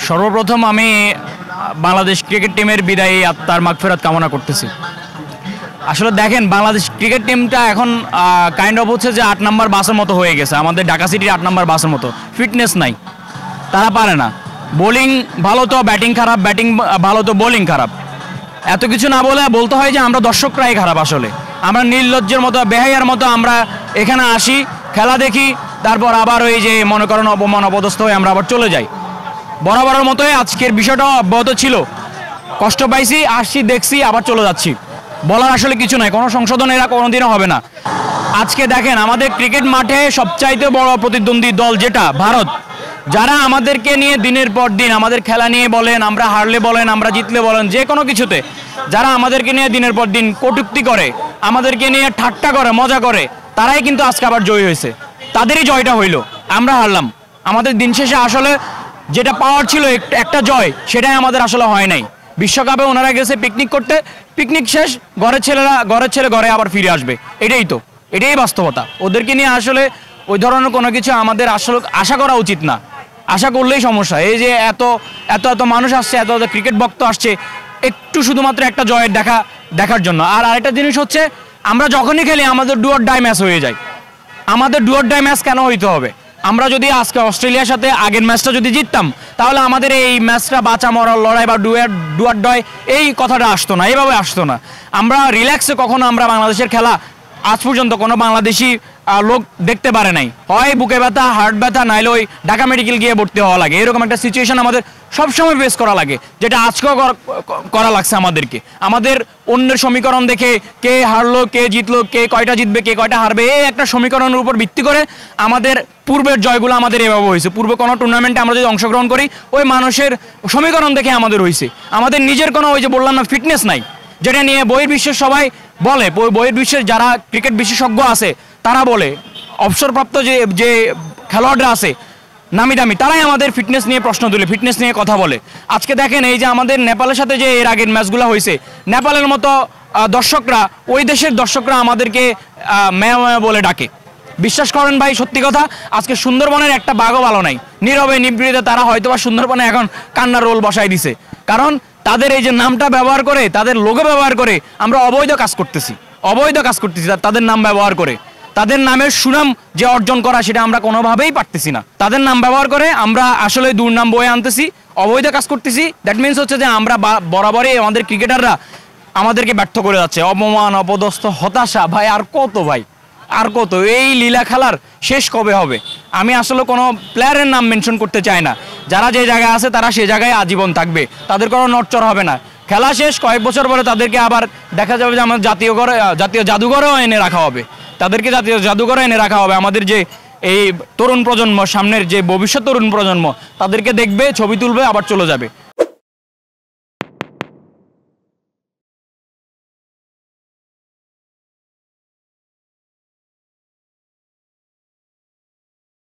সর্বপ্রথম আমি বাংলাদেশ ক্রিকেট টিমের বিদায়ী আত্মার মাগফিরাত কামনা করতেছি। আসলে দেখেন, বাংলাদেশ ক্রিকেট টিমটা এখন কাইন্ড অফ হচ্ছে যে 8 নম্বর বাসের মতো হয়ে গেছে। আমাদের ঢাকা সিটির 8 নম্বর বাসের মতো, ফিটনেস নাই, তারা পারে না। বোলিং ভালো তো ব্যাটিং খারাপ, ব্যাটিং ভালো তো বোলিং খারাপ। এত কিছু না বলে বলতে হয় যে আমরা দর্শকরাই খারাপ। আসলে আমরা নির্লজ্জের মতো, বেহাইয়ার মতো আমরা এখানে আসি, খেলা দেখি, তারপর আবার ওই যে মনে করেন অপমান অপদস্থ হয়ে আমরা আবার চলে যাই। বরাবরের মতোই আজকের বিষয়টাও অব্যাহত ছিল। কষ্ট পাইছি, আসছি, দেখছি, আবার চলে যাচ্ছি। বলার আসলে কিছু নাই, কোনো সংশোধন এরা কোনোদিনও হবে না। আজকে দেখেন, আমাদের ক্রিকেট মাঠে সবচাইতে বড় প্রতিদ্বন্দ্বী দল যেটা ভারত, যারা আমাদেরকে নিয়ে দিনের পর দিন, আমাদের খেলা নিয়ে বলেন, আমরা হারলে বলেন, আমরা জিতলে বলেন, যে কোনো কিছুতে যারা আমাদেরকে নিয়ে দিনের পর দিন কটূক্তি করে, আমাদেরকে নিয়ে ঠাট্টা করে, মজা করে, তারাই কিন্তু আজকে আবার জয়ী হয়েছে। তাদেরই জয়টা হইল, আমরা হারলাম। আমাদের দিন শেষে আসলে যেটা পাওয়ার ছিল একটা জয়, সেটাই আমাদের আসলে হয় নাই। বিশ্বকাপে ওনারা গেছে পিকনিক করতে, পিকনিক শেষ, ঘরের ছেলে ঘরে আবার ফিরে আসবে। এটাই বাস্তবতা। ওদেরকে নিয়ে আসলে ওই ধরনের কোনো কিছু আমাদের আসলে আশা করা উচিত না। আশা করলেই সমস্যা। এই যে এত এত এত মানুষ আসছে, এত এত ক্রিকেট ভক্ত আসছে একটু শুধুমাত্র একটা জয়ের দেখার জন্য। আর আরেকটা জিনিস হচ্ছে, আমরা যখনই খেলি আমাদের ডু অর ডাই ম্যাচ হয়ে যায়। আমাদের ডু অর ডাই ম্যাচ কেন হইতে হবে? আমরা যদি আজকে অস্ট্রেলিয়ার সাথে আগের ম্যাচটা যদি জিততাম, তাহলে আমাদের এই ম্যাচটা বাঁচা মরার লড়াই বা ডু অর ডাই এই কথাটা আসতো না, এইভাবে আসতো না। আমরা রিল্যাক্সে কখনো আমরা বাংলাদেশের খেলা আজ পর্যন্ত কোনো বাংলাদেশি লোক দেখতে পারে নাই। হয় বুকে ব্যথা, হার্ট ব্যথা, নাইলে ওই ঢাকা মেডিকেল গিয়ে ভর্তি হওয়া লাগে। এরকম একটা সিচুয়েশন আমাদের সবসময় ফেস করা লাগে, যেটা আজকেও করা লাগছে আমাদেরকে। আমাদের অন্যের সমীকরণ দেখে কে হারলো, কে জিতলো, কে কয়টা জিতবে, কে কয়টা হারবে, এই একটা সমীকরণের উপর ভিত্তি করে আমাদের পূর্বের জয়গুলো আমাদের এভাবে হয়েছে। পূর্বে কোনো টুর্নামেন্টে আমরা যদি অংশগ্রহণ করি, ওই মানুষের সমীকরণ দেখে আমাদের হয়েছে। আমাদের নিজের কোনো ওই যে বললাম না, ফিটনেস নাই, যেটা নিয়ে বহির্বিশ্বের সবাই বলে। বহির্বিশ্বের যারা ক্রিকেট বিশেষজ্ঞ আছে তারা বলে, অবসরপ্রাপ্ত যে খেলোয়াড়রা আছে নামি দামি, তারাই আমাদের ফিটনেস নিয়ে প্রশ্ন তুলে, ফিটনেস নিয়ে কথা বলে। আজকে দেখেন, এই যে আমাদের নেপালের সাথে যে এর আগের ম্যাচগুলো হয়েছে, নেপালের মতো দর্শকরা, ওই দেশের দর্শকরা আমাদেরকে ম্যায়া ম্যায়া বলে ডাকে। বিশ্বাস করেন ভাই, সত্যি কথা, আজকে সুন্দরবনের একটা বাঘও ভালো নাই। নীরবে নিবৃতে তারা হয়তোবা সুন্দরবনে এখন কান্নার রোল বসাই দিছে। কারণ তাদের এই যে নামটা ব্যবহার করে, তাদের লোগো ব্যবহার করে আমরা অবৈধ কাজ করতেছি, তাদের নাম ব্যবহার করে। তাদের নামের সুনাম যে অর্জন করা, সেটা আমরা কোনোভাবেই পারতেছি না। তাদের নাম ব্যবহার করে আমরা আসলে দুর্নাম বয়ে আনতেছি, অবৈধ কাজ করতেছি। দ্যাট মিনস হচ্ছে যে আমরা বরাবরই আমাদের ক্রিকেটাররা আমাদেরকে ব্যর্থ করে যাচ্ছে। অপমান, অপদস্থ, হতাশা, ভাই আর কত এই লীলা খেলার শেষ কবে হবে? আমি আসলে কোনো প্লেয়ারের নাম মেনশন করতে চাই না। যারা যে জায়গায় আছে তারা সে জায়গায় আজীবন থাকবে, তাদের কোনো নড়চড় হবে না। খেলা শেষ, কয়েক বছর পরে তাদেরকে আবার দেখা যাবে যে আমার জাতীয় জাদুঘরেও এনে রাখা হবে। আমাদের যে এই তরুণ প্রজন্ম, সামনের যে ভবিষ্যৎ তরুণ প্রজন্ম, তাদেরকে দেখবে, ছবি তুলবে, আবার চলে যাবে।